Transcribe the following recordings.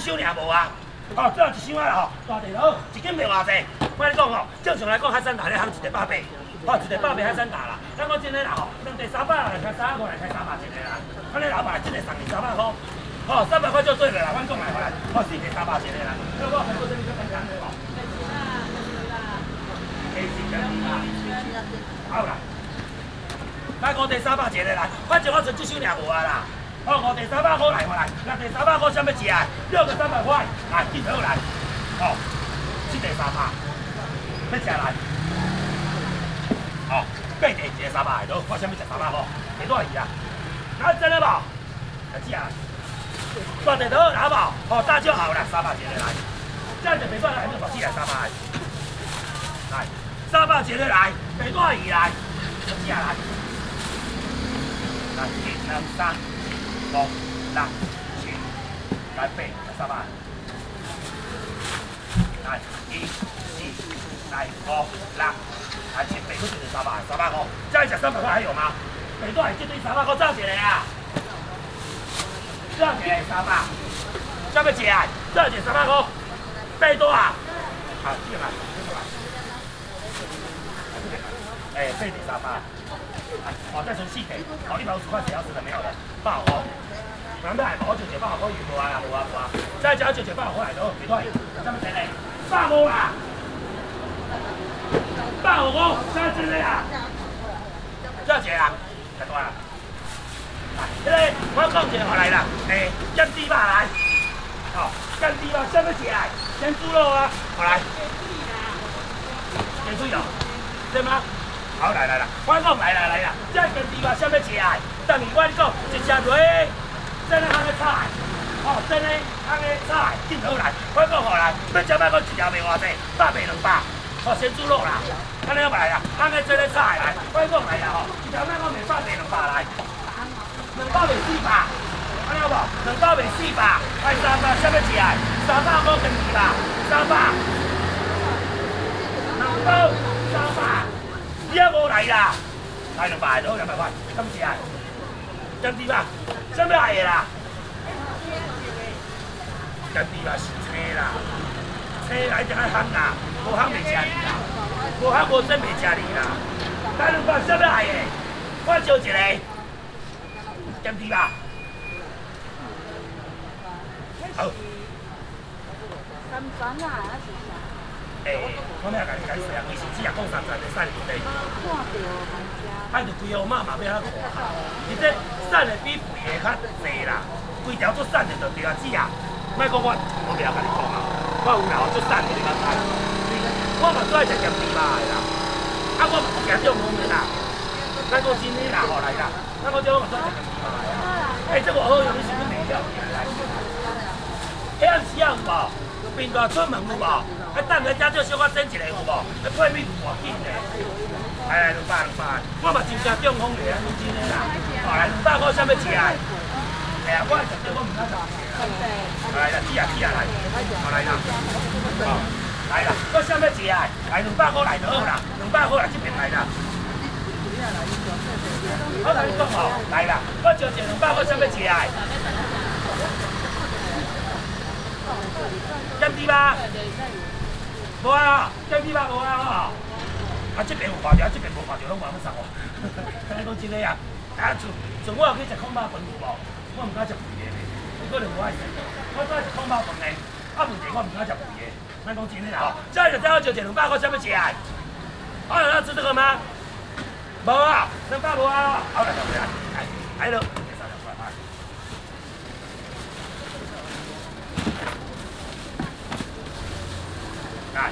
箱尔无啊。哦，最后一箱啊吼，大地佬一斤卖偌济？我跟你讲吼，正常来讲海产大咧行一个100八，哦，一个100八海产大啦。咱讲真诶啦吼，两地300来开300块来开300一个啦。安尼老板真诶送你300块，哦，300块就对了啦。我讲来回来，哦，4个300一个啦。那我还做这里做简单的无？好啦，来5地300一个啦，反正我剩这箱尔无啊啦。哦，5地300块来，我来，6地300块，啥物食啊？6个300块，来，记好来。哦，7地300，要食来。哦，8地一个300的，我啥物食300块，袂多伊啊。那真的无？来食啊。大地倒好无？哦，大就好啦，300一个来。这样就袂多来，就4来300。来，300一个来，袂多伊来，要食来。来，1、2、3、5、6、7，来8，来300。来1、4，来5、6，来7、8，都就是300块。这样食300块还有吗？袂多，这对300块照一个啊。照一个300，啥物食啊？照一个300块，8多啊？好，进来。哎，8地300。哦，再存4地，哦，150块只要吃的没有了，8块。难得我就100块有无啊？无啊无啊，再加就100块来咯，几多？啥物钱嘞？150啦，150，啥钱嘞啊？多少钱啊？太多啦。来，这个我讲一个好来啦，煎猪肉来，哦，煎猪肉啥物食啊？煎猪肉啊，好来。煎猪肉，对吗？好来，我讲来啦，这煎猪肉啥物食啊？等于我讲一只螺，真诶烘个菜，哦，真诶烘个菜，真好来。我讲好来，要食摆讲一条卖偌济，100卖200，哦，鲜猪肉啦，安尼好来啦，烘个真诶菜来。我讲来啦吼，一条摆讲卖100卖200来，200卖400，安尼好无？200卖400，来300啥物食啊？300块煎猪肉，300，2包300。你也无来啦，来200都200块，啥物事啊？煎猪肉，啥物来的啦？煎猪肉是青啦，青来就爱烘啦，无烘袂食你啦，无烘无真袂食你啦。来200啥物来的？我招一个煎猪肉，好。3转啊，是啥？我咩甲你解释啊？其实只讲3层的散的地。看到爱就规号妈嘛要遐看下，而且散的比肥的较济啦，规条做散的就对啊，只啊。莫讲我袂晓甲你讲啊，我有啦，做散的你嘛知。我嘛最爱食咸猪肉的啦，啊我嘛是食中风的啦。咱讲真的啦，吼来啦，咱讲这我嘛最爱食咸猪肉的啦。这个好用，你是不是袂晓来？迄暗时啊有无？边大出门有无？等人家就小可整一个有无？配米偌紧的。来200，我嘛真正中风的，真的啦。哦，来200块啥物食啊？哎呀，我绝对我唔敢食。来啦，吃啊来，好来啦。哦，来啦，我啥物食啊？来200块来就好啦，200块来这边来啦。我甲你讲吼，来啦，我招一200块啥物食啊？煎猪肉，无啊，煎猪肉无啊吼。啊，这边有看到，这边无看到，拢无要送我。跟你讲真个啊，像我有去食空包饭有无？我唔敢食肥的，你可能无爱食。我只爱食空包饭的，啊问题我唔敢食肥的。咱讲真个啦吼，再就再我招一200块，啥物食啊？好有要吃这个吗？无啊，200无啊。好来，来了。来。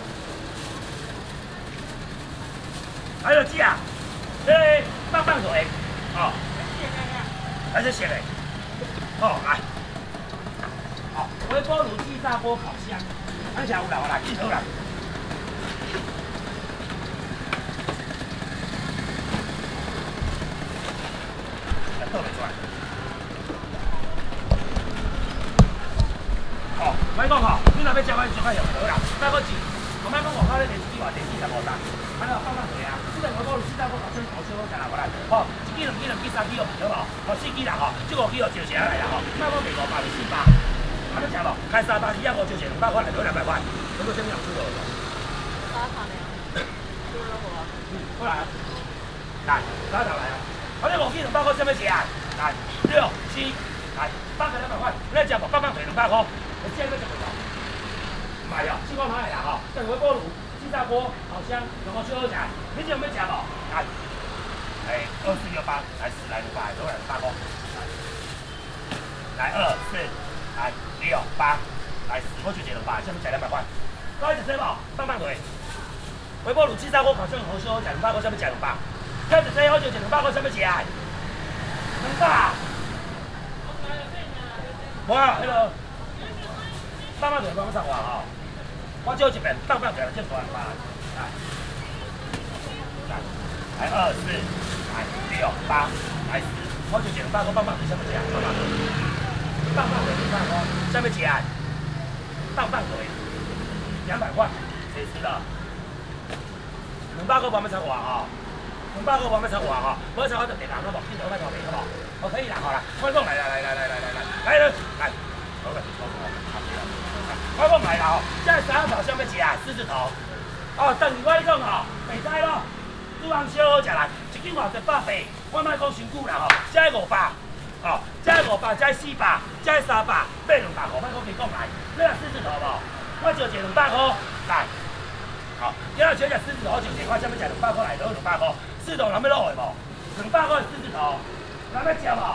还有鸡啊，棒棒腿，哦，还是咸的，哦来，好，微波炉、气炸锅、烤箱，看起来有啦，我来记好啦。倒袂出来。哦，莫讲吼，你若要食，我就看用好啦，莫搁钱，我莫讲外口咧电视机偌济45单。安尼放放水啊！这个微波炉、气炸锅、烤箱、烤箱，我再拿过来。好，1支、2支、2支、3支，好无？好，4支啦吼，这5支就招起来啦吼。卖我卖500，卖400。 还要食无？开300，250就200块，来多200块。如果这边有猪肉无？ 沙糖的，猪肉无。 过来，来，沙糖来啊！我这5斤200块，什么钱？来，6、7，来，8个200块，你食无？棒棒腿200块，你现在就不到。买了，4块买啦吼，等微波炉、气炸锅、烤箱，然后最后讲，你有没有食无？来，哎，2468，来10来500，都来200块。来2、4，来6、8，来10，我就1 200，下面加200块。各位食这无？棒棒腿。微波炉、气炸锅、烤箱、红烧，食200块，下面加200。今日这我就1 200块，下面食200。无啊，迄个棒棒腿帮我插话吼。我招一遍，棒棒腿就200块。来2、4，来6、8，来10，我就1 200块棒棒腿，下面食棒棒腿。棒棒腿200块，下面食棒棒腿200块，谁知道？200块帮我插话吼，200块帮我插话吼，无插我就别人好无？记得卖头皮好无？我可以啦，好啦，快讲来，好个，快讲来啦吼！这3头啥物食啊？狮子头。哦，等于我讲吼，袂使咯。煮红烧好食啦，1斤偌济180，我莫讲伤久啦吼。这500，哦，这500，这400，这300，买200块，莫讲别讲来。你若狮子头无？我就1 200块来。好，今仔小只狮子头就1块，啥物食200块来，都200块。狮子头人要落的无？200块狮子头，人要食无？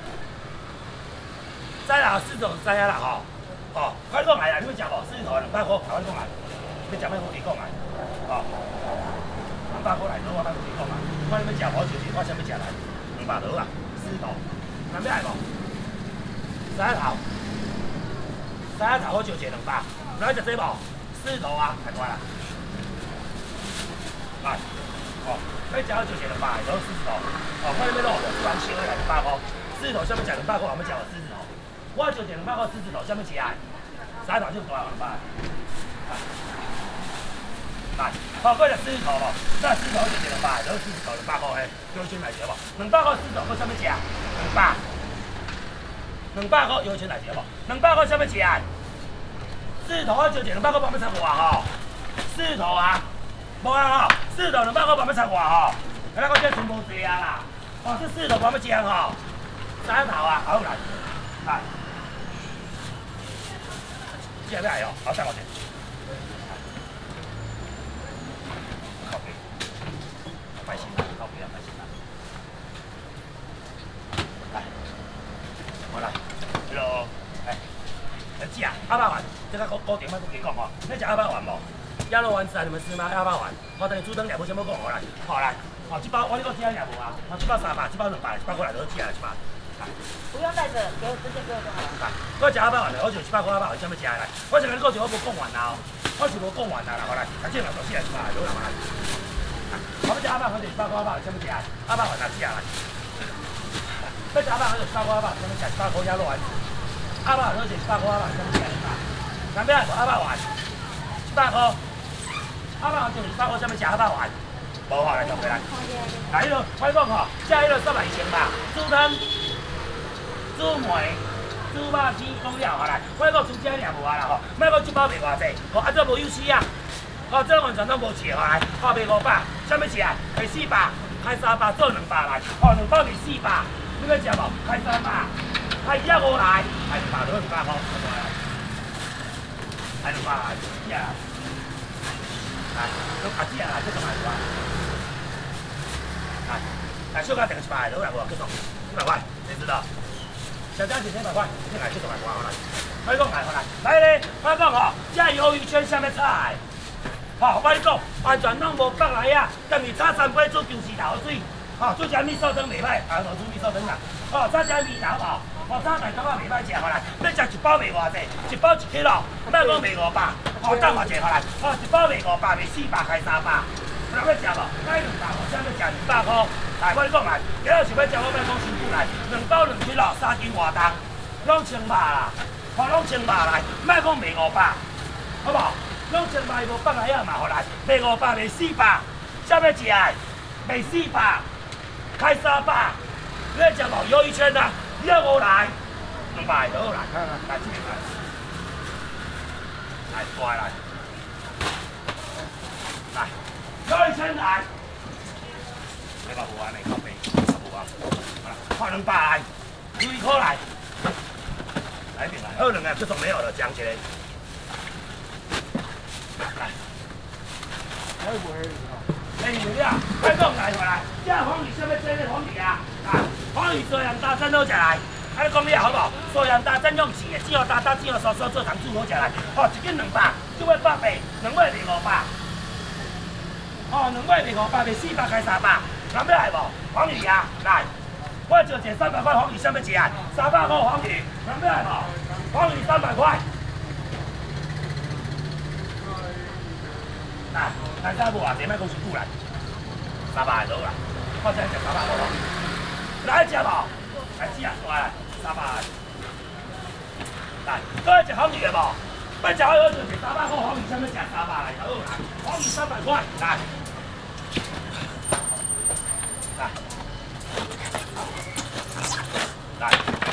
知啦，狮子头知影啦吼。哦，快讲来啦，你要食无？狮子头200块，快讲来。你食咩好你讲来。哦，200块来，我莫跟你讲啦。看你要食无就是我啥物食来，200多啊，狮子头，人要来无？狮子头，狮子头我就1 200，人要食这无？狮子头啊，太快啦。来，哦，要食就1 200，然后狮子头，哦，看你要落无？煮完烧的来200块，狮子头啥物食200块，我要食无狮子头？我就1 200块狮子头，啥物食啊？3头就大200。来，好，过来狮子头无？那狮子头就1 200，然后狮子头200块嘿，优先来食无？200块狮子头，我啥物食？200块优先来食无？200块啥物食啊？狮子头我就1 200块，帮我插话吼。狮子头啊，无啊吼，狮子头200块帮我插话吼。咱我这全部济啊啦，哦，这狮子头帮我食吼。3头啊，好来，来，这要来哦，好等我先。快行啦，靠边啊，快行啦。来，我来，迄落，哎，食阿爸丸，这个固定，莫跟你讲吼，你食阿爸丸无？鸭肉丸子啊，你们吃吗？阿爸丸，我等于煮汤了，无啥要讲好来，好来，好这包我你讲吃了无啊？好这包300，这包200，100块来就吃了，1包。 不用带着，给我直接给我就好了。 来，我食阿爸丸来，我就100块阿爸丸，啥物食来？我是跟你讲，我无讲完啦，我是无讲完啦，好来，这200块100，有人来。我要食阿爸丸就100块阿爸丸，啥物食？阿爸丸哪食来？要食阿爸丸就100块阿爸丸，啥物食？100块鸭肉丸子。阿爸丸就100块阿爸丸，啥物食？100。南边来无阿爸丸，100块。阿爸丸就100块，啥物食？阿爸丸。无好来，就回来。来，迄落我讲吼，食迄落300以前吧，煮汤、煮糜、煮肉片讲了好来，我讲煮这尔无啊啦吼，莫讲1包卖偌济，吼啊这无有死啊。哦，这完全都无钱来，卖500，啥物事啊？卖400，开300做200来，哦，2包卖400，你要食无？开300，开150来，开200都200块，开200来，呀，来，都阿姐来，这个卖我，来，小家订100，都来无？几多？100块，谁知道？小家订100块，进来这个卖我来，快讲来，快来，来咧，快讲吼，这鱿鱼圈下面菜。吼，我跟你讲，完全拢无北来啊！今日炒3杯煮姜丝头水，吼，做只米寿汤袂歹，啊，煮米寿汤啦。吼，炒只米头吼，吼，炒大头啊袂歹食，好来，要食1包卖偌济，1包1 kg，莫讲卖500，吼，等偌济好来，吼，1包卖500，卖400开300，有人要食无？该200块，啥要食200块？来，我跟你讲来，今仔是要食，我莫讲辛苦来，2包2 kg， 3斤外重，拢100啦，吼，拢100来，莫讲卖500，好不好？拢100无北来啊嘛，好来，卖500，卖400，啥物食啊？卖400，开300，你要食无？鱿鱼圈啊，150来，200都来，来这边来。 来，过来，来，2,000来，你把有安尼靠背，有啊，好啦，看200来，2块来，来定来，好2个，这种没有了，讲一个，来，还有无？哎，有呀，快讲来回来，这黄鱼什么真的黄鱼啊？啊，黄鱼做人大餐都食来。 啊，你讲你好无？素人大真用钱的，只要大只要sau做糖煮好食来。吼，一斤200，这尾180，2尾卖500。吼，2尾卖500，卖400开300。人要来无？黄鱼啊，来，我就一300块黄鱼，啥要食啊？300块黄鱼，人要来无？黄鱼300块。来，大家无偌济，莫讲伤久来。300就好啦，我真食300块黄鱼。来食无？来吃啊，过来，300。来，各位食黄鱼的无？要食好就食300块黄鱼，啥物食300来就好啦。黄鱼300块，来，来，来，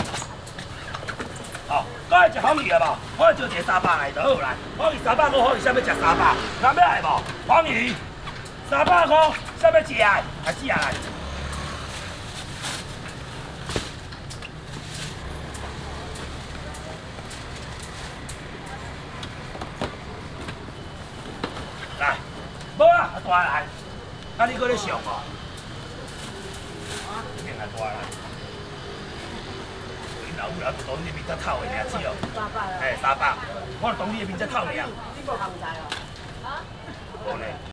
好，各位食黄鱼的无？我就食300来就好啦。黄鱼300块，黄鱼啥物食300？人要来无？黄鱼300块，啥物食啊？来吃啊来。 来，无啊，大来，啊你搁咧上无？变来大来，你老有就当你面只透的尔，只哦。300。嘿，300，我当你的面只透尔。 你无行在哦？啊？ 无呢。